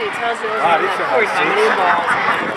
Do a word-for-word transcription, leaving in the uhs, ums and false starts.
actually, it tells you over Ah, on this that one cord has how many six. balls.